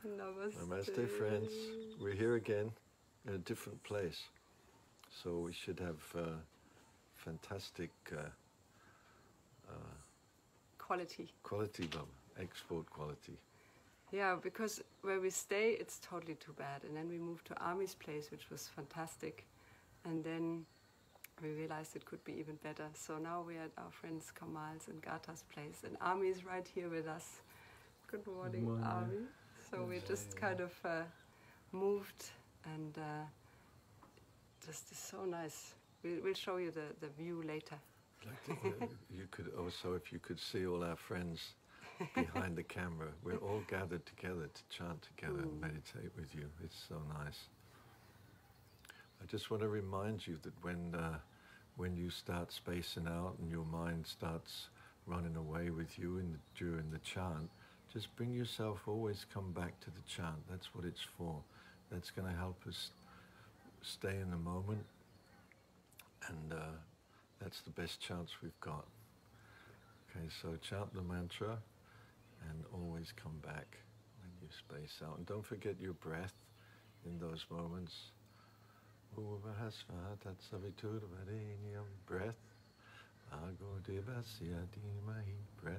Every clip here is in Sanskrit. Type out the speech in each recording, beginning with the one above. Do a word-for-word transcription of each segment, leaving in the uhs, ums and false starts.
Namaste. Namaste, friends. We're here again in a different place. So we should have uh, fantastic uh, uh, quality. Quality, Bob. Export quality. Yeah, because where we stay, it's totally too bad. And then we moved to Army's place, which was fantastic. And then we realized it could be even better. So now we're at our friends Kamal's and Gatha's place. And Army is right here with us. Good morning, Good morning. Army. So we just kind of uh, moved, and uh, just is so nice. We, we'll show you the, the view later. Like the, you could also, if you could see all our friends behind the camera, we're all gathered together to chant together mm. and meditate with you. It's so nice. I just want to remind you that when uh, when you start spacing out and your mind starts running away with you in the, during the chant, just bring yourself, always come back to the chant. That's what it's for. That's going to help us stay in the moment, and uh, that's the best chance we've got. Okay, so chant the mantra and always come back when you space out. And don't forget your breath in those moments. Breath. Breath.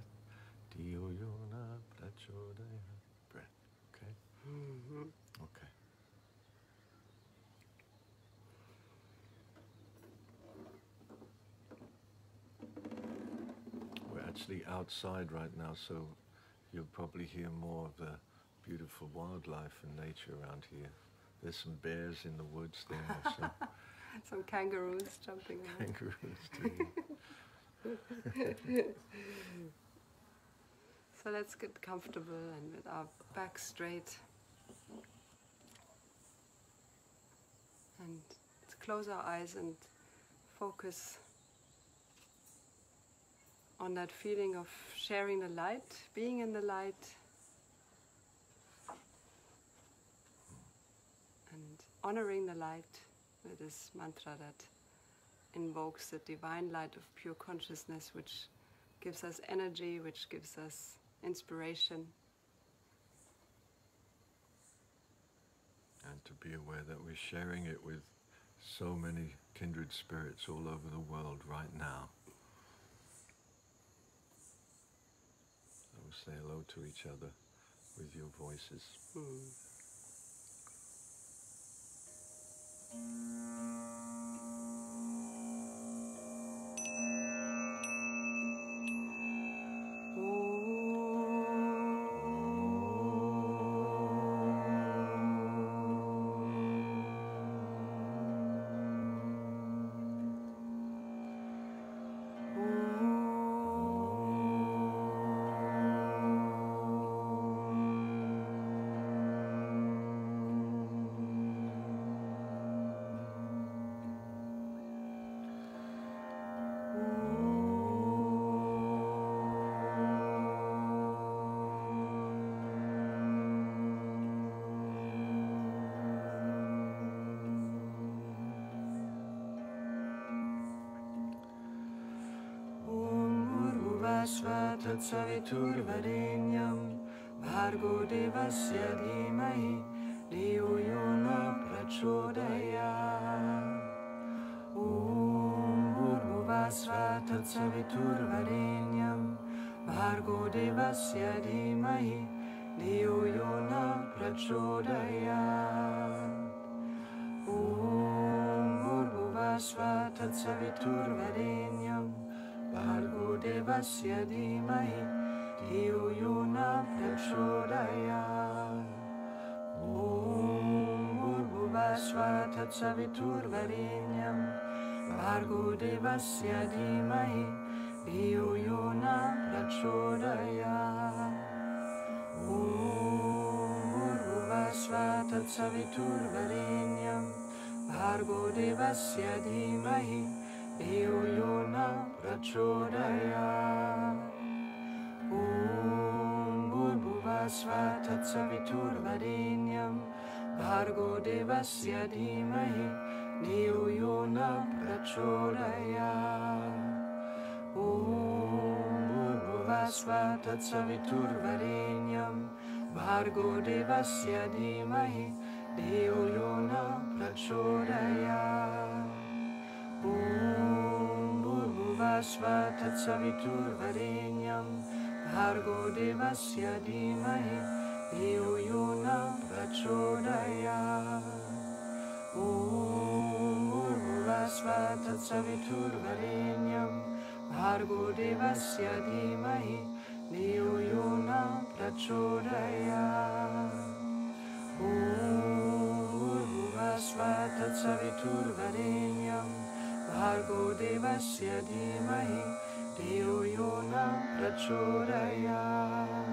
Breath. Okay? Mm-hmm. Okay. We're actually outside right now, so you'll probably hear more of the beautiful wildlife and nature around here. There's some bears in the woods there also. Some kangaroos jumping around. Kangaroos too. So let's get comfortable and with our back straight. And let's close our eyes and focus on that feeling of sharing the light, being in the light, and honoring the light with this mantra that invokes the divine light of pure consciousness, which gives us energy, which gives us inspiration. And to be aware that we're sharing it with so many kindred spirits all over the world right now. So say hello to each other with your voices. Hmm. Tatsaviturvarenyam Bhargo Devasya Dhimahi Dhiyo Yona Prachodayat. Om Bhurvasva Tatsaviturvarenyam Bhargo Devasya Dhimahi Dhiyo Yona Prachodayat. Om Bhurvasva Tatsaviturvarenyam Bhargo Devasya Dhimahi Dhiyo Yona Prachodayat. Om Bhurvasva Tatsaviturvarenyam Bhargo Devasya Dhimahi Dhiyo Yona Prachodayat. Om Bhurvasva Tatsaviturvarenyam Bhargo Devasya Dhimahi Dhiyo Yona Prachodayat. Om Bhurvasva Tatsaviturvarenyam Bhargo Devasya Dhimahi Dhiyo Yona Prachodayat. Om Bhurvasva Tatsaviturvarenyam Bhargo Devasya Dhimahi Dhiyo Yo Na Prachodayat. Om Bhurvasva Tatsaviturvarenyam Bhargo Devasya Dhimahi Dhiyo Yo Na Prachodayat. Om Bhurvasva Tatsaviturvarenyam Bhargo Devasya Dhimahi Dhiyo Yo Na Prachodayat. Om Bhurvasva Tatsaviturvarenyam Bhargo Devasya Dhimahi Dhiyo Yo Na Prachodayat.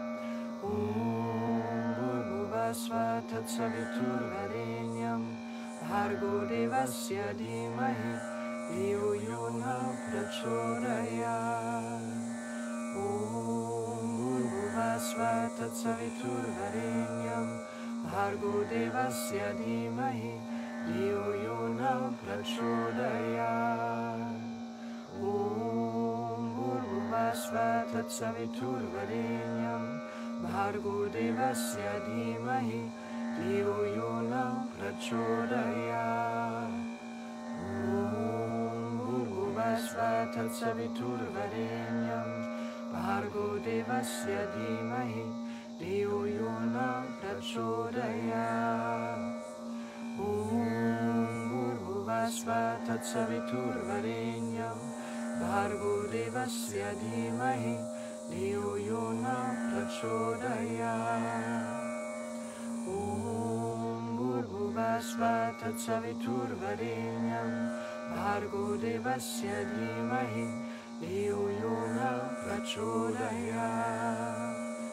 Om Bhurvasva Tatsaviturvarenyam Bhargo Devasya Dhimahi Dhiyo Yo Na Prachodayat. Om Bhurvasva Tatsaviturvarenyam Bhargo Devasya Dhimahi Dhiyo Yo Na Prachodayat. Om Bhurvasva Tatsaviturvarenyam Bhargo Devasya Dhimahi Dhiyo Yo Na Prachodayat. Om Bhurvasva Tatsaviturvarenyam Bhargo Devasya Dhimahi Dhiyo Yo Na Prachodayat. Om Bhurvasva Tatsaviturvarenyam Bhargo Devasya Dhimahi Dhiyo Yo Na Prachodayat. Om Bhurvasva Tatsaviturvarenyam Bhargo Devasya Dhimahi Dhiyo Yo Na Prachodayat.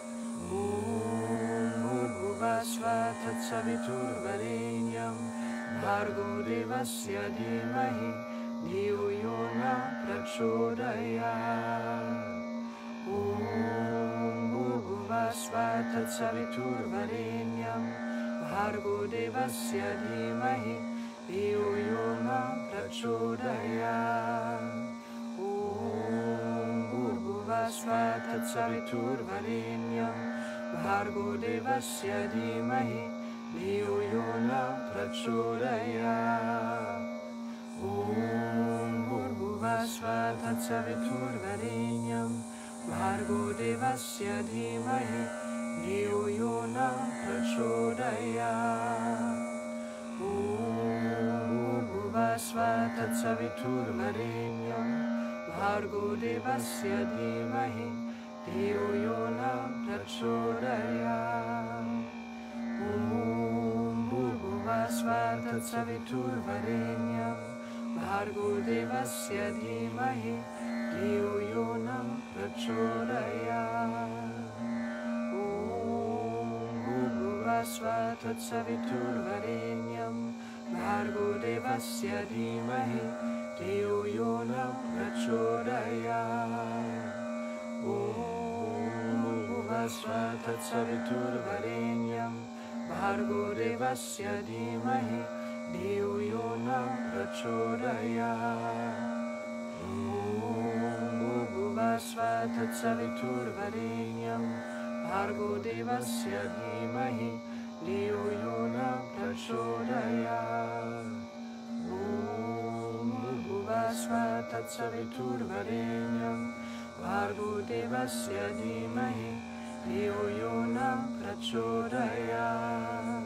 Om Bhurvasva Tatsaviturvarenyam Bhargo Devasya Dhimahi Dhiyo Yo Na Prachodayat. Om Bhurvasva Tatsaviturvarenyam Bhargo Devasya Dhimahi Dhiyo Yo Na Prachodayat. Om Bhurvasva Tatsaviturvarenyam Bhargo Devasya Dhimahi Dhiyo Yo Na Prachodayat. Om Bhurvasva Tatsaviturvarenyam Bhargo Devasya Dhimahi Dhiyo Yo Na Prachodayat. Om Bhurvasva Tatsaviturvarenyam Bhargo Devasya Dhimahi Dhiyo Yo Na Prachodayat. Om Bhurvasva Tatsaviturvarenyam Bhargo Devasya Dhimahi Dhiyo Yo Na Prachodayat. Om Bhurvasva Tatsaviturvarenyam Bhargo Devasya Dhimahi Dhiyo Yo Na Prachodayat. Om Bhurvasva Tatsaviturvarenyam Bhargo Devasya Dhimahi Dhiyo Yo Na Prachodayat. Om Bhurvasva Tatsaviturvarenyam Bhargo Devasya Dhimahi Dhiyo Yo Na Prachodayat. Om Bhurvasva Tatsaviturvarenyam Bhargo Devasya Dhimahi Dhiyo Yo Na Prachodayat.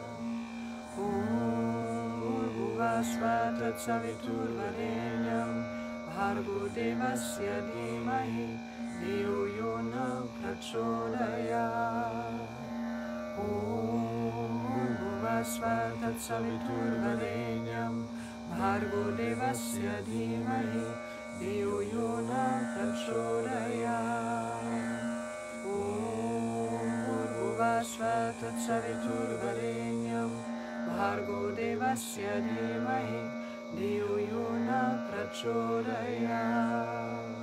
Om Bhurvasva Tatsaviturvarenyam Bhargo Devasya Dhimahi Dhiyo Yo Na Prachodayat. Om Bhurvasva Tatsaviturvarenyam Bhargo Devasya Dhimahi Dhiyo Yo Na Prachodayat. Om Bhurvasva Tatsaviturvarenyam Bhargo Devasya Dhimahi Dhiyo Yo Na Prachodayat.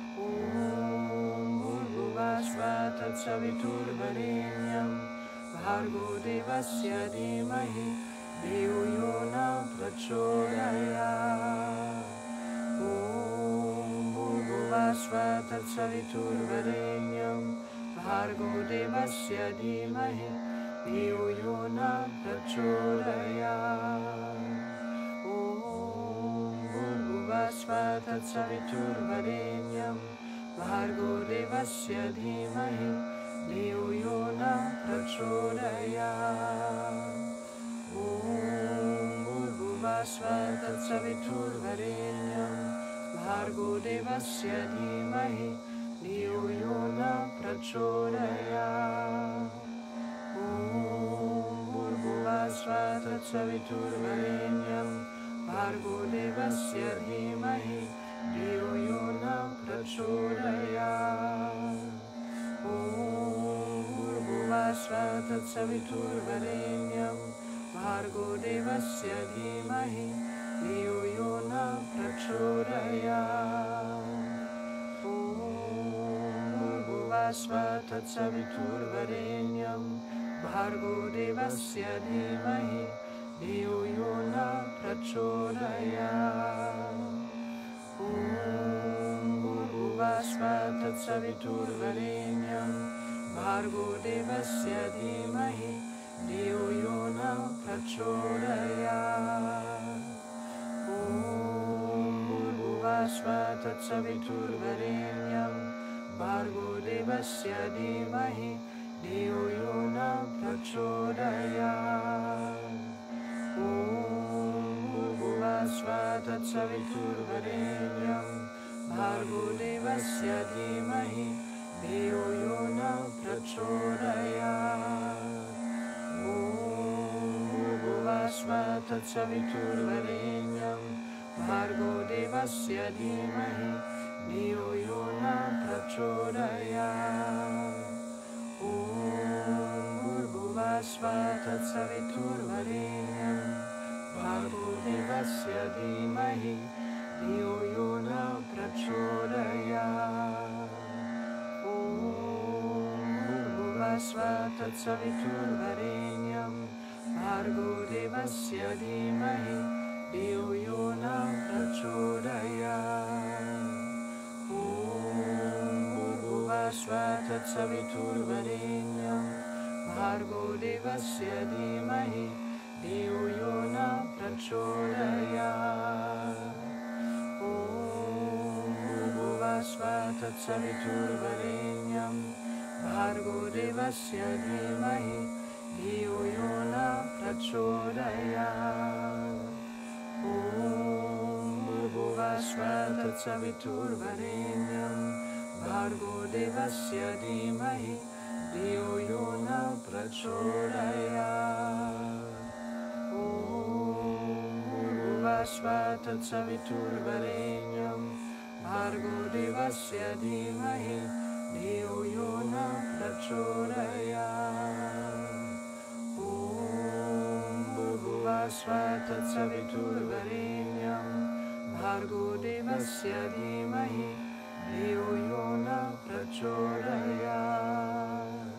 Om Bhurvasva Tatsaviturvarenyam Bhargo Devasya Dhimahi Dhiyo Yo Na Prachodayat. Om Bhurvasva Tatsaviturvarenyam Bhargo Devasya Dhimahi Dhiyo Yo Na Prachodayat. Om Bhurvasvaha Tatsaviturvarenyam Bhargo Devasya Dhimahi Dhiyo Yo Na Prachodayat. Om Bhurvasvaha Tatsaviturvarenyam Bhargo Devasya Dhimahi Dhiyo Yo Na Prachodayat. Om Bhurvasvaha Tatsaviturvarenyam Bhargo Devasya Dhimahi Dhiyo Yo Na Prachodayat. Om Bhurvasvaha Tatsaviturvarenyam Bhargo Devasya Dhimahi Dhiyo Yo Na Prachodayat. Bhurvasvaha Tatsaviturvarenyam Bhargo Devasya Dhimahi Dhiyo Yo Na Prachodayat. Om Bhurvasvaha Tatsaviturvarenyam Bhargo Devasya Dhimahi Dhiyo Yo Na Prachodayat. Om Bhurvasvaha Tatsaviturvarenyam Bhargo Devasya Dhimahi Dhiyo Yo Na Prachodayat. Om Bhurvasvaha Tatsaviturvarenyam Bhargo Devasya Dhimahi Dhiyo Yo Na Prachodayat. Om Bhurvasvaha Tatsaviturvarenyam Bhargo Devasya Dhimahi Dhiyo Yo Na Prachodayat. Om Bhurvasvaha Tatsaviturvarenyam Bhargo Devasya Dhimahi Dhiyo Yo Na Prachodayat. Om Bhurvasvaha Tatsaviturvarenyam Bhargo Devasya Dhimahi Dhiyo Yo Na Prachodayat. Om Bhurvasvaha Tatsaviturvarenyam Bhargo Devasya Dhimahi Dhiyo Yo Na Prachodayat. Om Bhurvasvaha Tatsaviturvarenyam Bhargo Devasya Dhimahi Dhiyo Yo Na Prachodayat. Om Bhurvasvaha Tatsaviturvarenyam Bhargo Devasya Dhimahi Dhiyo Yo Na Prachodayat. Om Bhurvasvaha Tatsaviturvarenyam Bhargo Devasya Dhimahi Dhiyo Yo Na Prachodayat. Om Bhurvasvaha Tatsaviturvarenyam Bhargo Devasya Dhimahi Dhiyo Yo Na Prachodayat.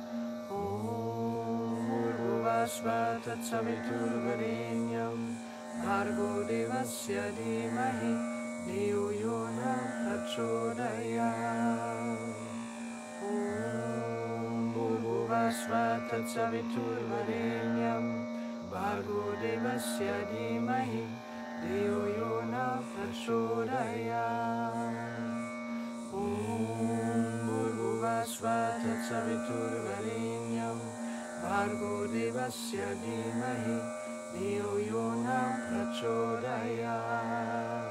Om Bhurvasvaha Tatsaviturvarenyam Bhargo Devasya Dhimahi Dhiyo Yo Na Prachodayat. Om Bhurvasvaha Tatsaviturvarenyam Bhargo Devasya Dhimahi Dhiyo Yo Na Prachodayat. Om Bhurvasvaha Tatsaviturvarenyam Bhargo Devasya Dhimahi Dhiyo Yo Na Prachodayat.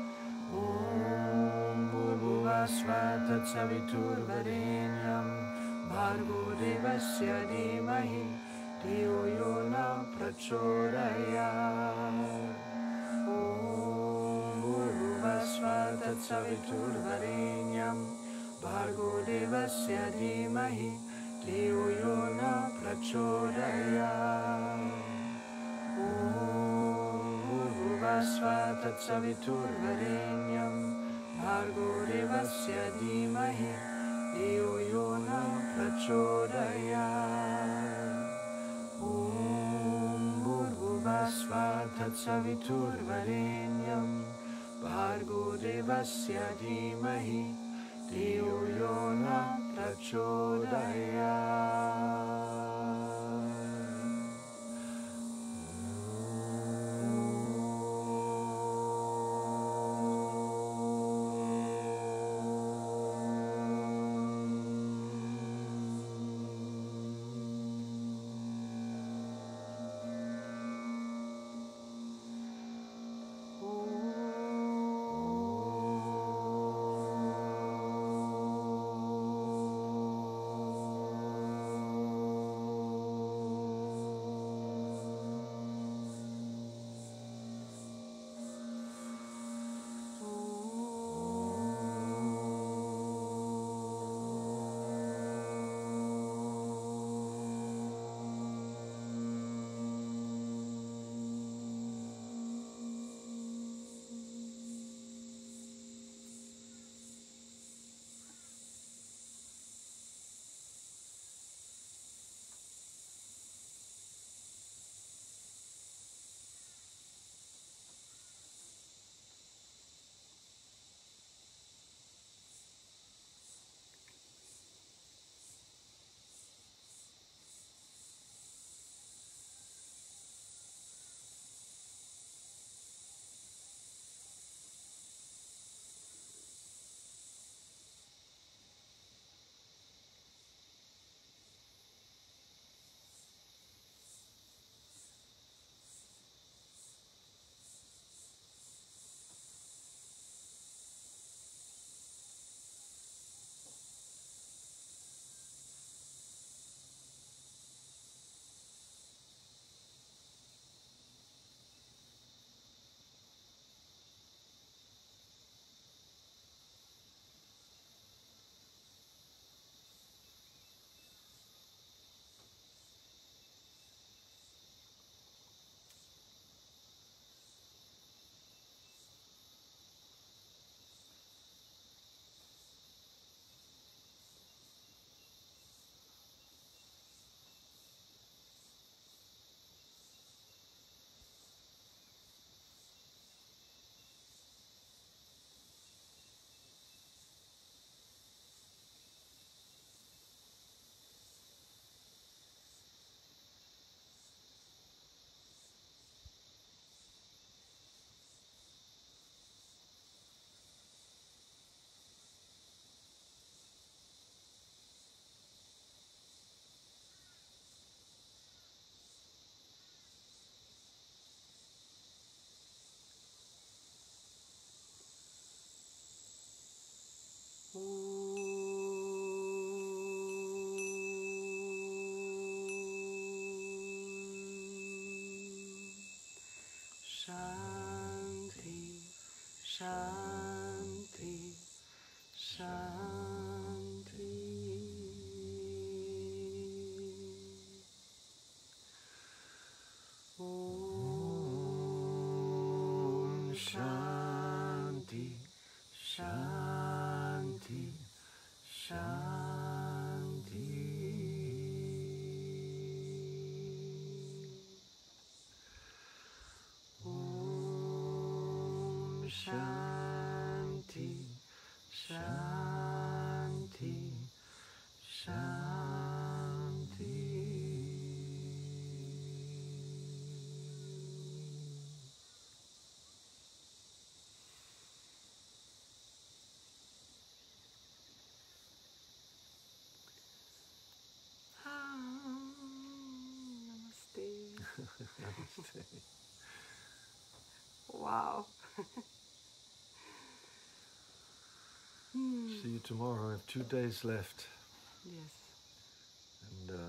Om Bhurvasvaha Tatsaviturvarenyam Bhargo Devasya Dhimahi Dhiyo Yo Na Prachodayat. Om Bhurvasvaha Tatsaviturvarenyam Bhargo Devasya Dhimahi Dhiyo Yo Na Prachodayat. Om Bhurvasvaha Tatsaviturvarenyam Bhargo Devasya Dhimahi Dhiyo Yo Na Prachodayat. Om Bhurvasvaha Tatsaviturvarenyam Bhargo Devasya Dhimahi Dhiyo Yo Na Shanti, Shanti, Shanti. Om Shanti, Shanti, Shanti. Om Shanti, Shanti, Shanti. Namaste. Namaste. Wow. Hmm. See you tomorrow. I have two days left. Yes. And uh,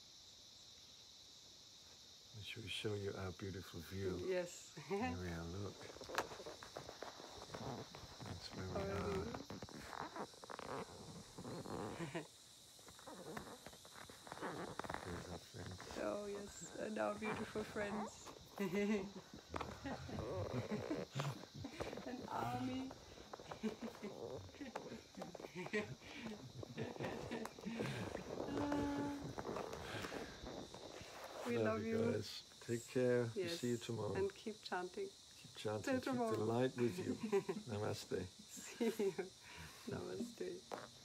should we show you our beautiful view? Yes. Here we are, look. That's where we are. Here's our friends. Oh yes, and our beautiful friends. An army. We love, love you you. guys. Take care. Yes. See you tomorrow. And keep chanting. Keep chanting. Till Keep the tomorrow. light with you. Namaste. See you. Namaste.